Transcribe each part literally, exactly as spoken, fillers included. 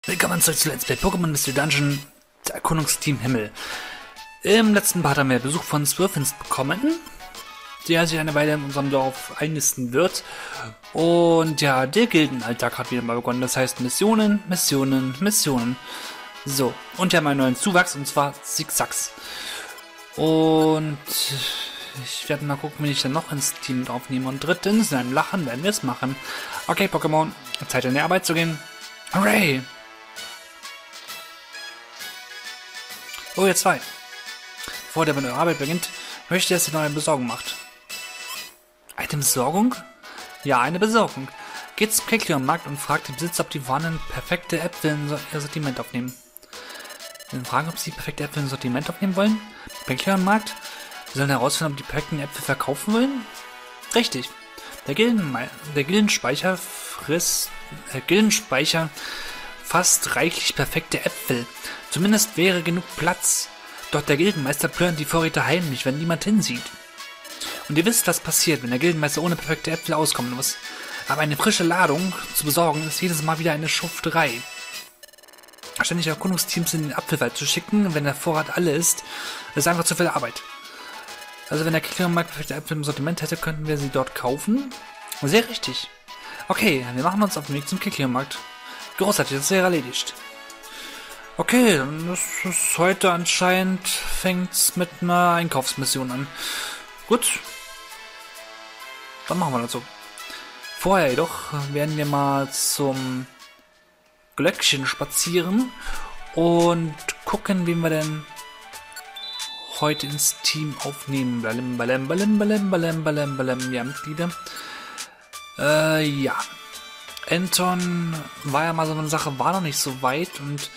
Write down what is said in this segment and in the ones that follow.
Willkommen zurück zu Let's Play Pokémon Mystery Dungeon, der Erkundungsteam Himmel. Im letzten Part haben wir Besuch von Swirfins bekommen, der sich eine Weile in unserem Dorf einnisten wird. Und ja, der Gildenalltag hat wieder mal begonnen. Das heißt Missionen, Missionen, Missionen. So, und wir haben einen neuen Zuwachs, und zwar Zigzags. Und ich werde mal gucken, wie ich dann noch ins Team mit aufnehme. Und drittens, in einem Lachen werden wir es machen. Okay, Pokémon, Zeit in die Arbeit zu gehen. Hooray! Oh, ihr zwei. Bevor der mit eurer Arbeit beginnt, möchte ich, dass ihr noch eine Besorgung macht. Eine Besorgung? Ja, eine Besorgung. Geht zum Keklion-Markt und fragt den Besitzer, ob die vorhandenen perfekte Äpfel in ihr Sortiment aufnehmen. Wir fragen, ob sie perfekte Äpfel in Sortiment aufnehmen wollen? Keklion-Markt? Wir sollen herausfinden, ob die perfekten Äpfel verkaufen wollen? Richtig. Der, Gilden der Gildenspeicher frisst... Der Gildenspeicher fasst reichlich perfekte Äpfel. Zumindest wäre genug Platz. Doch der Gildenmeister plant die Vorräte heimlich, wenn niemand hinsieht. Und ihr wisst, was passiert, wenn der Gildenmeister ohne perfekte Äpfel auskommen muss. Aber eine frische Ladung zu besorgen, ist jedes Mal wieder eine Schufterei. Ständig Erkundungsteams in den Apfelwald zu schicken, wenn der Vorrat alle ist, ist einfach zu viel Arbeit. Also wenn der Keklion-Markt perfekte Äpfel im Sortiment hätte, könnten wir sie dort kaufen? Sehr richtig. Okay, wir machen uns auf den Weg zum Keklion-Markt. Großartig, das wäre erledigt. Okay, dann ist es heute anscheinend, fängt's mit einer Einkaufsmission an. Gut. Dann machen wir das so. Vorher jedoch werden wir mal zum Glöckchen spazieren und gucken, wie wir denn heute ins Team aufnehmen. Balim, balim, balim, balim, balim, balim, balim. Ja, Mitglieder. Äh, ja. Anton war ja mal so eine Sache, war noch nicht so weit und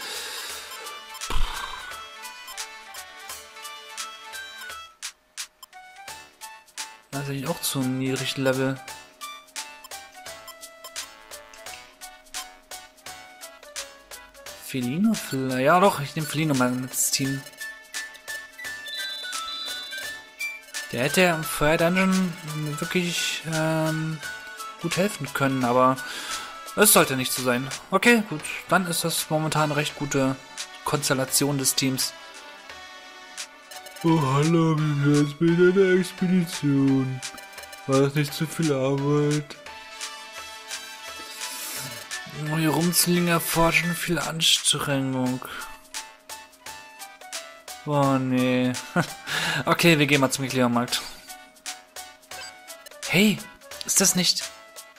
das ist eigentlich auch zu einem niedrigen Level. Felino? Ja doch, ich nehme Felino mal ins Team. Der hätte ja im Fire Dungeon wirklich ähm, gut helfen können, aber es sollte nicht so sein. Okay, gut, dann ist das momentan eine recht gute Konstellation des Teams. Oh, hallo, wie wär's mit einer Expedition? War das nicht zu viel Arbeit? Hier rumzuliegen erfordert schon viel Anstrengung. Oh, nee. Okay, wir gehen mal zum Keklion-Markt. Hey, ist das nicht...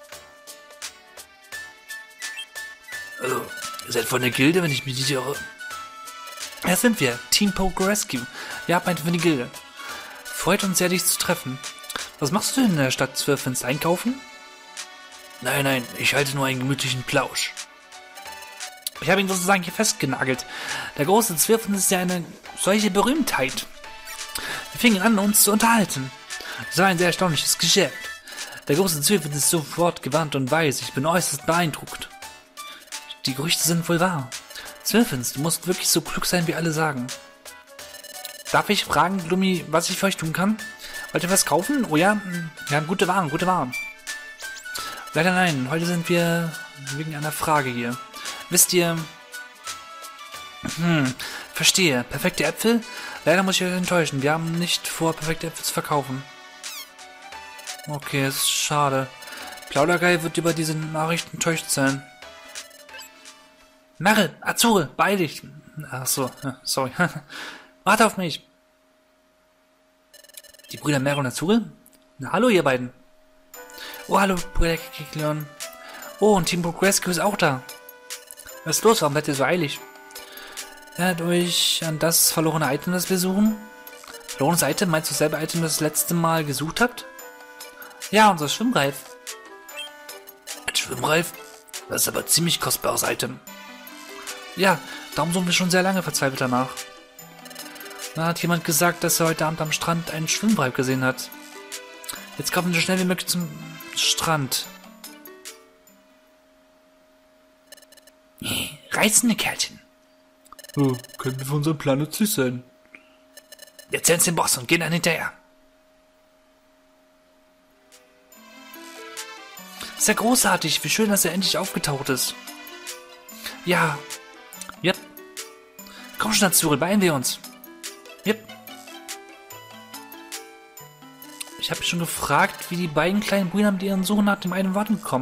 Also, ihr seid von der Gilde, wenn ich mich nicht irre. Ja, sind wir. Team Poke Rescue. Wir arbeiten für die Gilde. Freut uns sehr, dich zu treffen. Was machst du denn in der Stadt Swirfins? Einkaufen? Nein, nein, ich halte nur einen gemütlichen Plausch. Ich habe ihn sozusagen hier festgenagelt. Der große Swirfins ist ja eine solche Berühmtheit. Wir fingen an, uns zu unterhalten. Es war ein sehr erstaunliches Geschäft. Der große Swirfins ist sofort gewandt und weiß. Ich bin äußerst beeindruckt. Die Gerüchte sind wohl wahr. Swirfins, du musst wirklich so klug sein, wie alle sagen. Darf ich fragen, Glummi, was ich für euch tun kann? Wollt ihr was kaufen? Oh ja? Ja, gute Waren, gute Waren. Leider nein, heute sind wir wegen einer Frage hier. Wisst ihr... Hm, verstehe. Perfekte Äpfel? Leider muss ich euch enttäuschen. Wir haben nicht vor, perfekte Äpfel zu verkaufen. Okay, das ist schade. Plaudergeil wird über diese Nachrichten enttäuscht sein. Merrill, Azure, beeil dich. Ach so, sorry. Warte auf mich. Die Brüder Merrill und Azure? Na, hallo ihr beiden. Oh, hallo, Brüder Keklion. Oh, und Team Poke Rescue ist auch da. Was ist los? Warum seid ihr so eilig? Erinnert euch an das verlorene Item, das wir suchen? Verlorenes Item? Meinst du dasselbe Item, das ihr das letzte Mal gesucht habt? Ja, unser Schwimmreif. Ein Schwimmreif? Das ist aber ein ziemlich kostbares Item. Ja, darum suchen wir schon sehr lange verzweifelt danach. Da hat jemand gesagt, dass er heute Abend am Strand einen Schwimmreif gesehen hat. Jetzt kommen wir so schnell wie möglich zum Strand. Reißende Kerlchen. Oh, könnten für unseren Plan nützlich sein. Wir erzählen es dem Boss und gehen dann hinterher. Ist ja großartig, wie schön, dass er endlich aufgetaucht ist. Ja, Komm schon dazu, beeilen wir uns. Yep. Ich habe mich schon gefragt, wie die beiden kleinen Brüder mit ihren Suchen nach dem einen Warten kommen.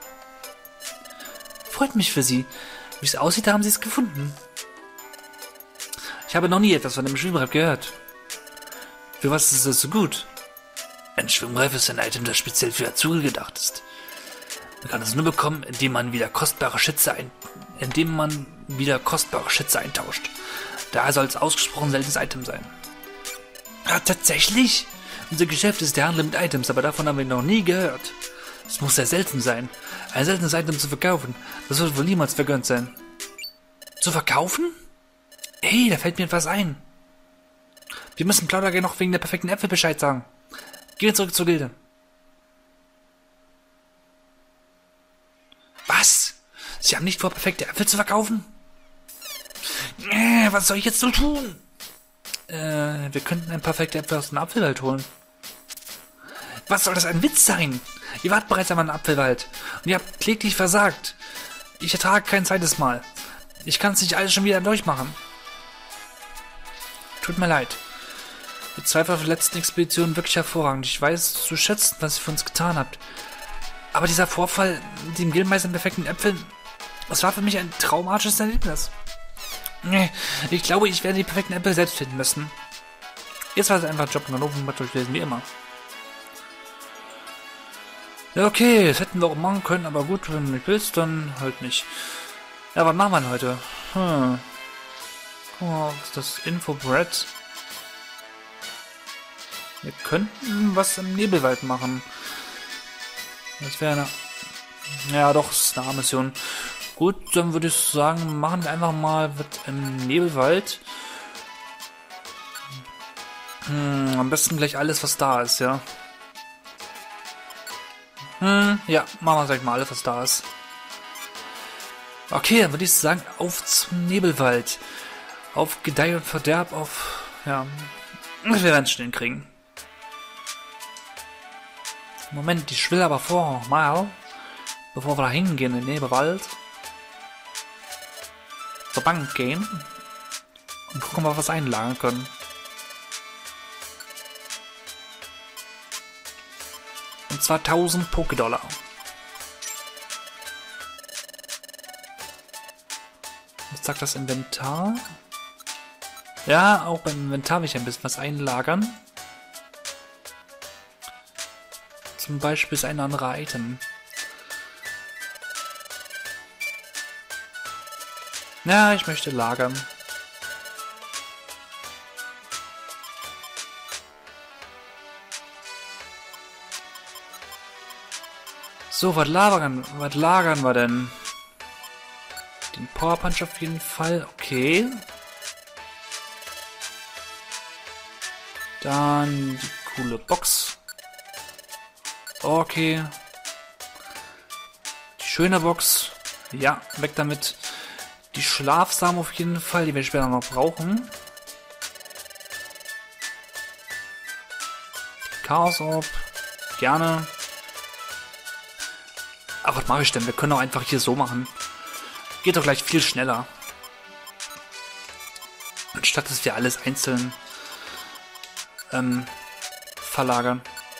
Freut mich für sie. Wie es aussieht, haben sie es gefunden. Ich habe noch nie etwas von dem Schwimmreif gehört. Für was ist das so gut? Ein Schwimmreif ist ein Item, das speziell für Azuri gedacht ist. Man kann es nur bekommen, indem man wieder kostbare Schätze ein, indem man wieder kostbare Schätze eintauscht. Daher soll es ausgesprochen seltenes Item sein. Ja, tatsächlich? Unser Geschäft ist der Handel mit Items, aber davon haben wir noch nie gehört. Es muss sehr selten sein. Ein seltenes Item zu verkaufen, das wird wohl niemals vergönnt sein. Zu verkaufen? Hey, da fällt mir etwas ein. Wir müssen Plauderger noch wegen der perfekten Äpfel Bescheid sagen. Gehen wir zurück zur Gilde. Was? Sie haben nicht vor, perfekte Äpfel zu verkaufen? Äh, was soll ich jetzt so tun? Äh, wir könnten ein perfekte Äpfel aus dem Apfelwald holen. Was soll das ein Witz sein? Ihr wart bereits einmal im Apfelwald und ihr habt kläglich versagt. Ich ertrage kein zweites Mal. Ich kann es nicht alles schon wieder durchmachen. Tut mir leid. Ihr zwei war für die letzten Expeditionen wirklich hervorragend. Ich weiß zu schätzen, was ihr für uns getan habt. Aber dieser Vorfall mit dem Gildenmeister und perfekten Äpfeln, das war für mich ein traumatisches Erlebnis. Nee, ich glaube, ich werde die perfekten Äpfel selbst finden müssen. Jetzt war es einfach Job und Ofen durchlesen, wie immer. Ja, okay, das hätten wir auch machen können, aber gut, wenn du nicht willst, dann halt nicht. Ja, was machen wir denn heute? Hm. Guck mal, was ist das? Info-Bread. Wir könnten was im Nebelwald machen. Das wäre eine... Ja, doch, das ist eine Mission. Gut, dann würde ich sagen, machen wir einfach mal was im Nebelwald. Hm, am besten gleich alles, was da ist, ja. Hm, ja, machen wir gleich mal alles, was da ist. Okay, dann würde ich sagen, auf zum Nebelwald. Auf Gedeih und Verderb, auf... Ja, wir werden es schnell kriegen. Moment, ich will aber vorher mal, bevor wir da hingehen in den Nebelwald, zur Bank gehen und gucken, ob wir was einlagern können. Und zwar tausend Pokédollar. Was sagt das Inventar? Ja, auch beim Inventar will ich ein bisschen was einlagern. Zum Beispiel ist ein anderer Item. Ja, ich möchte lagern. So, was lagern, was lagern wir denn? Den Power Punch auf jeden Fall, okay. Dann die coole Box. Okay. Die schöne Box. Ja, weg damit. Die Schlafsamen auf jeden Fall, die wir später noch brauchen. Chaos Orb. Gerne. Aber was mache ich denn? Wir können doch einfach hier so machen. Geht doch gleich viel schneller. Anstatt dass wir alles einzeln ähm, verlagern.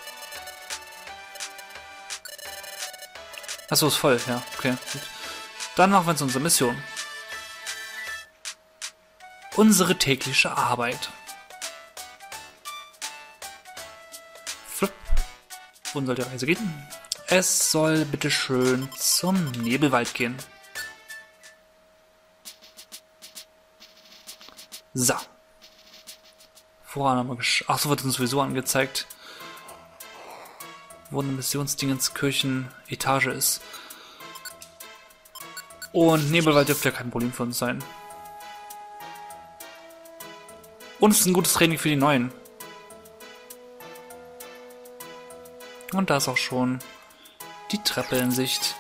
Achso, ist voll, ja, okay. Gut. Dann machen wir uns unsere Mission. Unsere tägliche Arbeit. Flip. Wohin soll die Reise gehen? Es soll bitteschön zum Nebelwald gehen. So. Voran haben wir gesch... Achso, wird uns sowieso angezeigt, wo eine Missionsdingenskirchen Etage ist. Und Nebelwald dürfte ja kein Problem für uns sein. Und es ist ein gutes Training für die Neuen. Und da ist auch schon die Treppe in Sicht.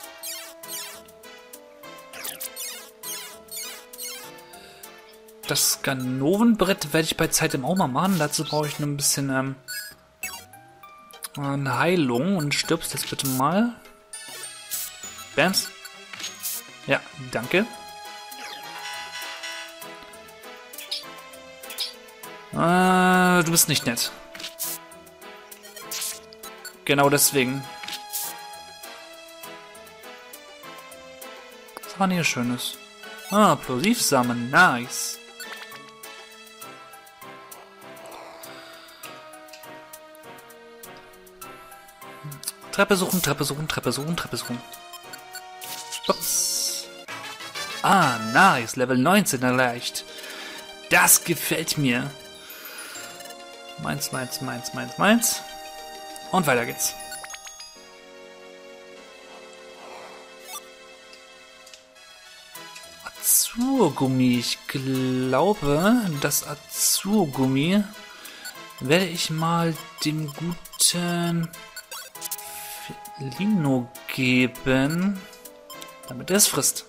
Das Ganovenbrett werde ich bei Zeit im auch mal machen. Dazu brauche ich nur ein bisschen ähm, eine Heilung. Und stirbst jetzt bitte mal. Bams. Ja, danke. Äh, du bist nicht nett. Genau deswegen. Was war denn hier Schönes? Ah, Plosivsamen, nice. Treppe suchen, Treppe suchen, Treppe suchen, Treppe suchen. Ups. Ah, nice. Level neunzehn erreicht. Das gefällt mir. Meins, meins, meins, meins, meins. Und weiter geht's. Azurgummi. Ich glaube, das Azurgummi werde ich mal dem guten Felino geben, damit er es frisst.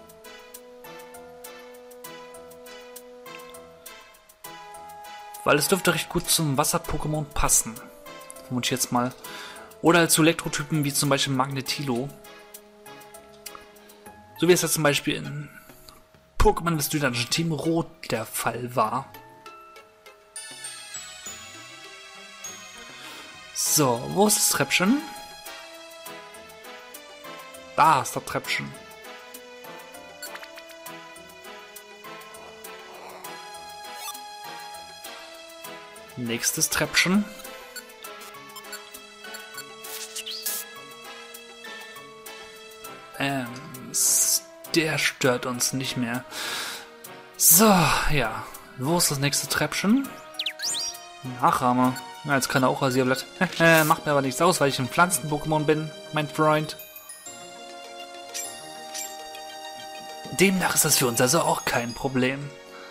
Weil es dürfte recht gut zum Wasser-Pokémon passen. Vermute ich jetzt mal. Oder zu Elektrotypen wie zum Beispiel Magnetilo. So wie es ja zum Beispiel in Pokémon des Dynamischen Team Rot der Fall war. So, wo ist das Treppchen? Da ist das Treppchen. Nächstes Treppchen. Ähm, der stört uns nicht mehr. So, ja. Wo ist das nächste Treppchen? Nachahmer. Ja, jetzt kann er auch Rasierblatt. Macht mir aber nichts aus, weil ich ein Pflanzen-Pokémon bin, mein Freund. Demnach ist das für uns also auch kein Problem.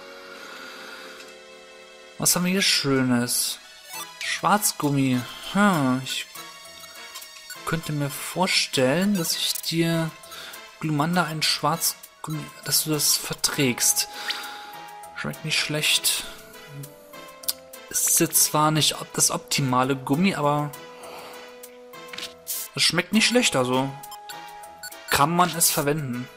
Was haben wir hier Schönes? Schwarzgummi. Hm, ich könnte mir vorstellen, dass ich dir Glumanda ein Schwarzgummi, dass du das verträgst. Schmeckt nicht schlecht. Ist jetzt zwar nicht das optimale Gummi, aber es schmeckt nicht schlecht, also kann man es verwenden.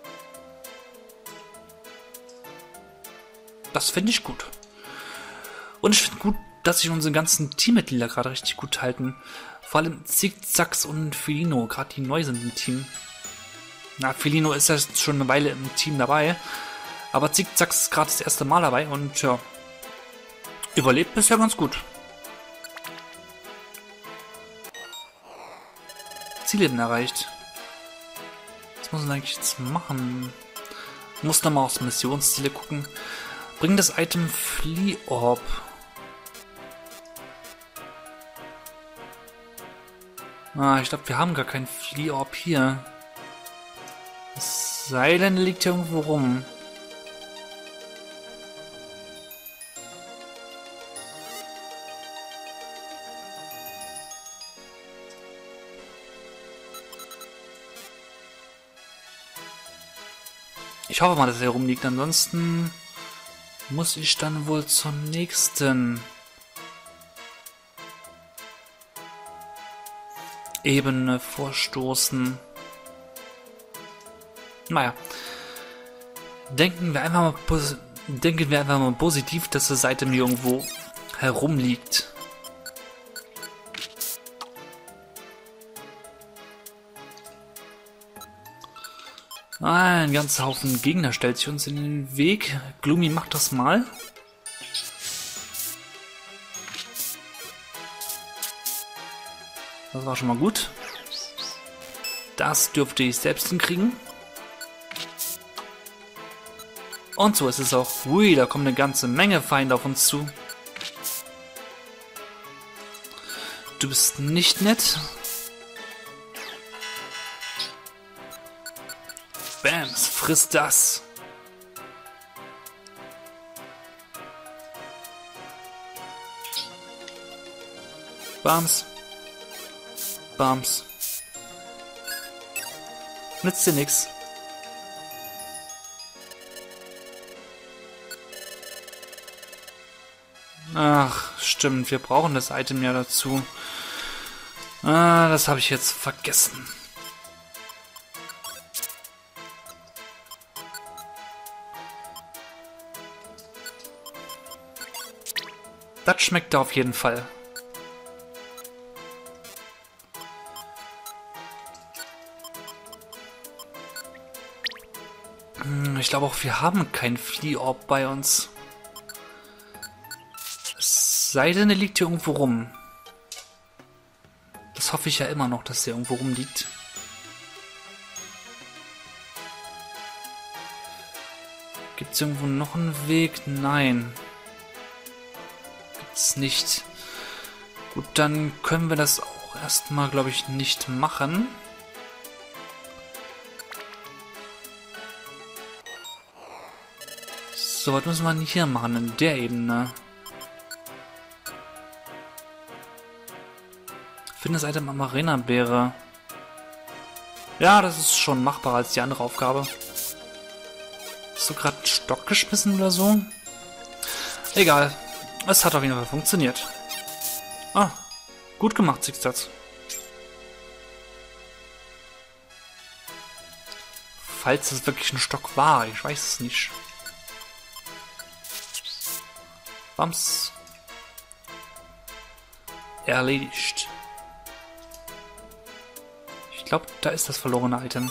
Das finde ich gut. Und ich finde gut, dass sich unsere ganzen Teammitglieder gerade richtig gut halten. Vor allem Zickzacks und Felino, gerade die neu sind im Team. Na, Felino ist ja schon eine Weile im Team dabei. Aber Zickzacks ist gerade das erste Mal dabei und ja, überlebt bisher ganz gut. Zieleben erreicht. Was muss man eigentlich jetzt machen? Ich muss nochmal aufs Missionsziele gucken. Bring das Item Flee-Orb. Ah, ich glaube, wir haben gar keinen Flee-Orb hier. Das sei denn, liegt hier irgendwo rum. Ich hoffe mal, dass er rumliegt. Ansonsten muss ich dann wohl zur nächsten Ebene vorstoßen. Naja. Denken wir einfach mal, denken wir einfach mal positiv, dass die Seite mir irgendwo herumliegt. Ein ganzer Haufen Gegner stellt sich uns in den Weg. Gloomy macht das mal. Das war schon mal gut. Das dürfte ich selbst hinkriegen. Und so ist es auch. Ui, da kommt eine ganze Menge Feinde auf uns zu. Du bist nicht nett. Bams, frisst das. Bams. Bams. Nützt dir nix. Ach, stimmt, wir brauchen das Item ja dazu. Ah, das habe ich jetzt vergessen. Das schmeckt da auf jeden Fall. Hm, ich glaube auch, wir haben kein Fliehorb bei uns. Es sei denn, er liegt hier irgendwo rum. Das hoffe ich ja immer noch, dass der irgendwo rumliegt. Gibt es irgendwo noch einen Weg? Nein. Gibt es nicht. Gut, dann können wir das auch erstmal, glaube ich, nicht machen. So, was müssen wir denn hier machen in der Ebene? Finde das Item am Arena-Beere. Ja, das ist schon machbarer als die andere Aufgabe. Hast du gerade einen Stock geschmissen oder so? Egal. Es hat auf jeden Fall funktioniert. Ah, gut gemacht, Sixtats. Falls es wirklich ein Stock war, ich weiß es nicht. Bams. Erledigt. Ich glaube, da ist das verlorene Item.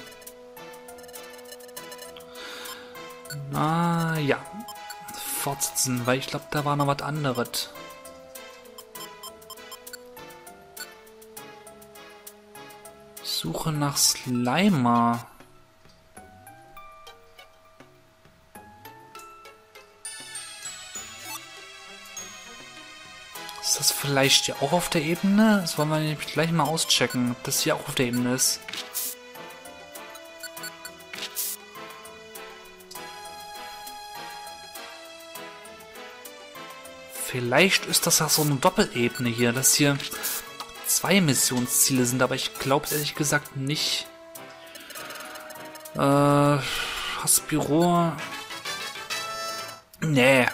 Na ja. Fortsetzen, weil ich glaube, da war noch was anderes. Suche nach Slimer. Ist das vielleicht ja auch auf der Ebene? Das wollen wir nämlich gleich mal auschecken, ob das hier auch auf der Ebene ist. Vielleicht ist das ja so eine Doppelebene hier, dass hier zwei Missionsziele sind, aber ich glaube es ehrlich gesagt nicht. Äh, Haspiro. Nee.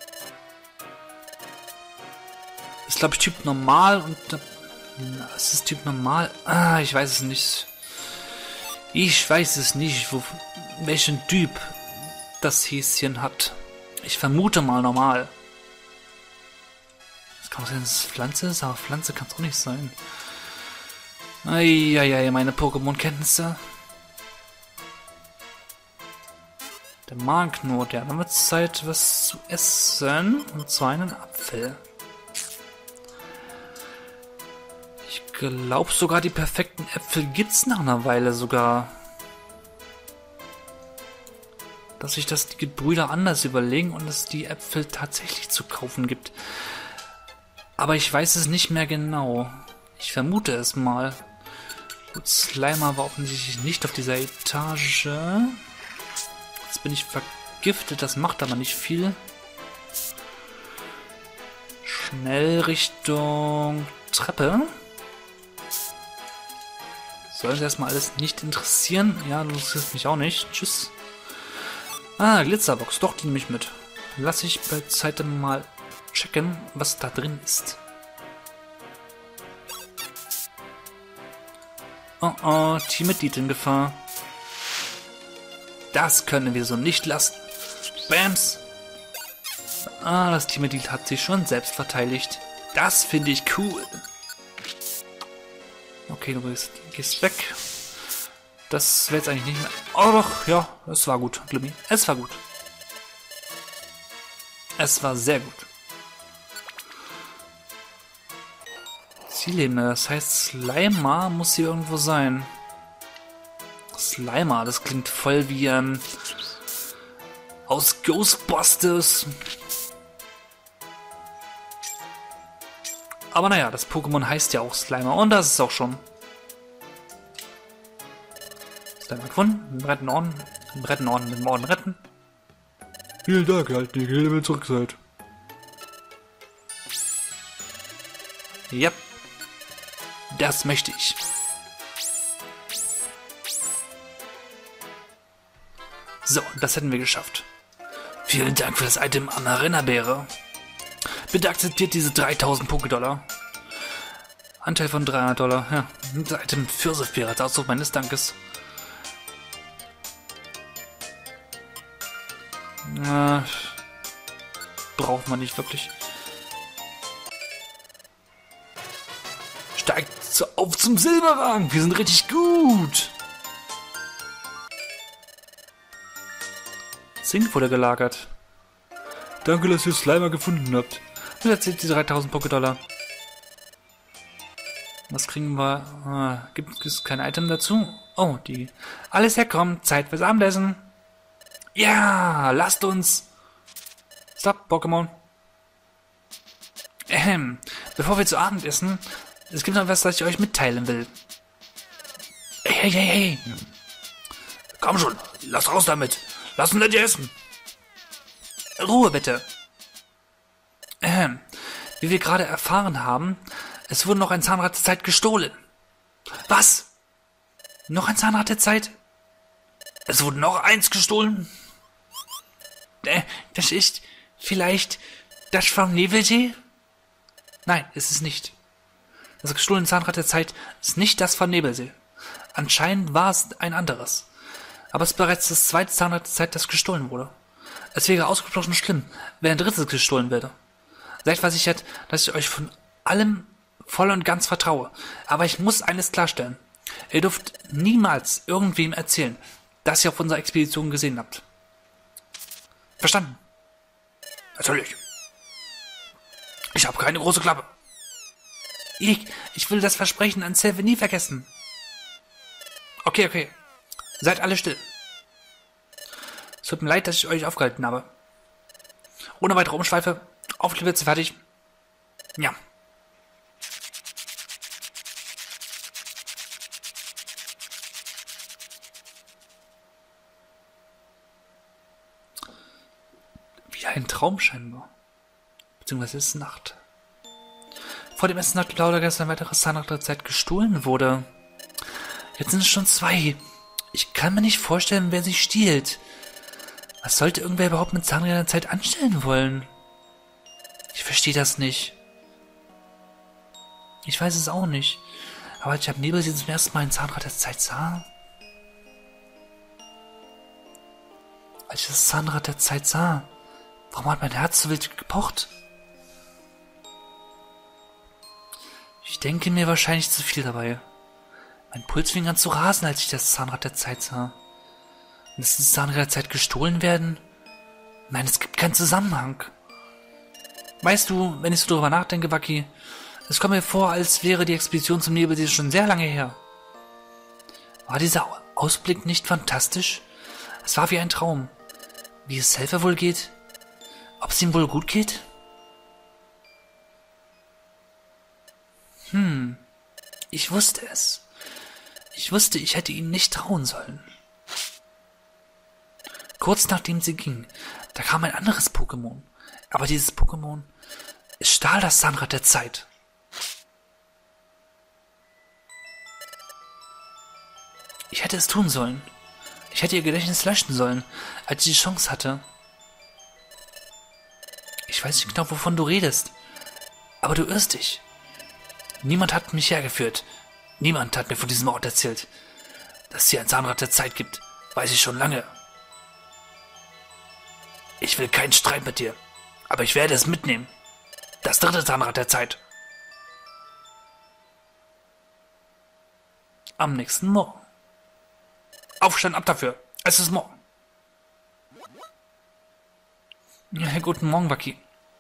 Ist glaube ich Typ normal und na, es ist Typ normal. Ah, ich weiß es nicht. Ich weiß es nicht, wo, welchen Typ das Häschen hat. Ich vermute mal normal. Es kann auch sein, dass es Pflanze ist, aber Pflanze kann es auch nicht sein. Eieiei, meine Pokémon-Kenntnisse. Der Magen knurrt, ja, dann wird es Zeit, was zu essen. Und zwar einen Apfel. Ich glaube sogar, die perfekten Äpfel gibt es nach einer Weile sogar. Dass sich das die Brüder anders überlegen und es die Äpfel tatsächlich zu kaufen gibt. Aber ich weiß es nicht mehr genau. Ich vermute es mal. Gut, Slimer war offensichtlich nicht auf dieser Etage. Jetzt bin ich vergiftet, das macht aber nicht viel. Schnell Richtung Treppe. Soll es erstmal alles nicht interessieren? Ja, du interessiert mich auch nicht. Tschüss. Ah, Glitzerbox. Doch, die nehme ich mit. Lass ich bei Zeit mal checken, was da drin ist. Oh oh, Teammitglied in Gefahr. Das können wir so nicht lassen. Bams. Ah, das Teammitglied hat sich schon selbst verteidigt. Das finde ich cool. Okay, du gehst, gehst weg. Das wäre jetzt eigentlich nicht mehr... Oh doch, ja, es war gut, Glimmy. Es war gut. Es war sehr gut. Zielebene, das heißt Slimer muss hier irgendwo sein. Slimer, das klingt voll wie ähm, aus Ghostbusters. Aber naja, das Pokémon heißt ja auch Slimer und das ist auch schon. Slimer gefunden, retten Orden, retten Orden, den Orden retten. Vielen Dank, halt, die wenn ihr zurück seid. Yep. Das möchte ich. So, das hätten wir geschafft. Vielen Dank für das Item Amarena-Beere. Bitte akzeptiert diese dreitausend Pokédollar. Anteil von dreihundert Dollar. Ja, das Item Pfirsichbeere als Ausdruck meines Dankes. Äh, braucht man nicht wirklich. Steigt zu, auf zum Silberrang. Wir sind richtig gut. Zink wurde gelagert. Danke, dass ihr Slimer gefunden habt. Und jetzt sind die dreitausend Poké-Dollar. Was kriegen wir? Ah, gibt es kein Item dazu? Oh, die. Alles herkommt. Zeit fürs Abendessen. Ja, lasst uns. Stopp, Pokémon. Ähm, bevor wir zu Abend essen, es gibt noch was, das ich euch mitteilen will. Hey, hey, hey, hey. Komm schon, lass raus damit. Lass uns nicht essen. Ruhe bitte. Ähm, wie wir gerade erfahren haben, es wurde noch ein Zahnrad der Zeit gestohlen. Was? Noch ein Zahnrad der Zeit? Es wurde noch eins gestohlen? Äh, das ist vielleicht das vom Nebelsee? Nein, ist es nicht. Das gestohlene Zahnrad der Zeit ist nicht das von Nebelsee. Anscheinend war es ein anderes. Aber es ist bereits das zweite Zahnrad der Zeit, das gestohlen wurde. Es wäre ausgesprochen schlimm, wenn ein drittes gestohlen werde. Seid versichert, dass ich euch von allem voll und ganz vertraue. Aber ich muss eines klarstellen. Ihr dürft niemals irgendwem erzählen, dass ihr auf unserer Expedition gesehen habt. Verstanden? Natürlich. Ich habe keine große Klappe. Ich, ich will das Versprechen an Selve nie vergessen. Okay, okay. Seid alle still. Es tut mir leid, dass ich euch aufgehalten habe. Ohne weitere Umschweife, auf die Plätze, fertig. Ja. Wieder ein Traum scheinbar. Beziehungsweise es ist Nacht. Vor dem Essen hat Claudia gestern ein weiteres Zahnrad der Zeit gestohlen wurde. Jetzt sind es schon zwei. Ich kann mir nicht vorstellen, wer sie stiehlt. Was sollte irgendwer überhaupt mit Zahnrädern der Zeit anstellen wollen? Ich verstehe das nicht. Ich weiß es auch nicht. Aber als ich am Nebel zum ersten Mal ein Zahnrad der Zeit sah. Als ich das Zahnrad der Zeit sah, warum hat mein Herz so wild gepocht? Ich denke mir wahrscheinlich zu viel dabei. Mein Puls fing an zu rasen, als ich das Zahnrad der Zeit sah. Und dass die Zahnräder der Zeit gestohlen werden? Nein, es gibt keinen Zusammenhang. Weißt du, wenn ich so darüber nachdenke, Waki, es kommt mir vor, als wäre die Expedition zum Nebelsee schon sehr lange her. War dieser Ausblick nicht fantastisch? Es war wie ein Traum. Wie es Selve wohl geht? Ob es ihm wohl gut geht? Hm, ich wusste es. Ich wusste, ich hätte ihnen nicht trauen sollen. Kurz nachdem sie ging, da kam ein anderes Pokémon. Aber dieses Pokémon, es stahl das Zahnrad der Zeit. Ich hätte es tun sollen. Ich hätte ihr Gedächtnis löschen sollen, als ich die Chance hatte. Ich weiß nicht genau, wovon du redest. Aber du irrst dich. Niemand hat mich hergeführt. Niemand hat mir von diesem Ort erzählt. Dass es hier ein Zahnrad der Zeit gibt, weiß ich schon lange. Ich will keinen Streit mit dir, aber ich werde es mitnehmen. Das dritte Zahnrad der Zeit. Am nächsten Morgen. Aufstand ab dafür. Es ist morgen. Ja, guten Morgen, Waki.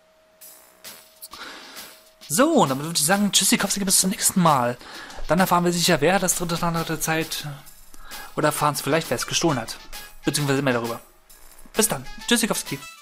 So, und damit würde ich sagen, Tschüssikowski, bis zum nächsten Mal. Dann erfahren wir sicher, wer das dritte Zahnrad der Zeit... Oder erfahren es vielleicht, wer es gestohlen hat. Beziehungsweise mehr darüber. Bis dann. Tschüssikowski.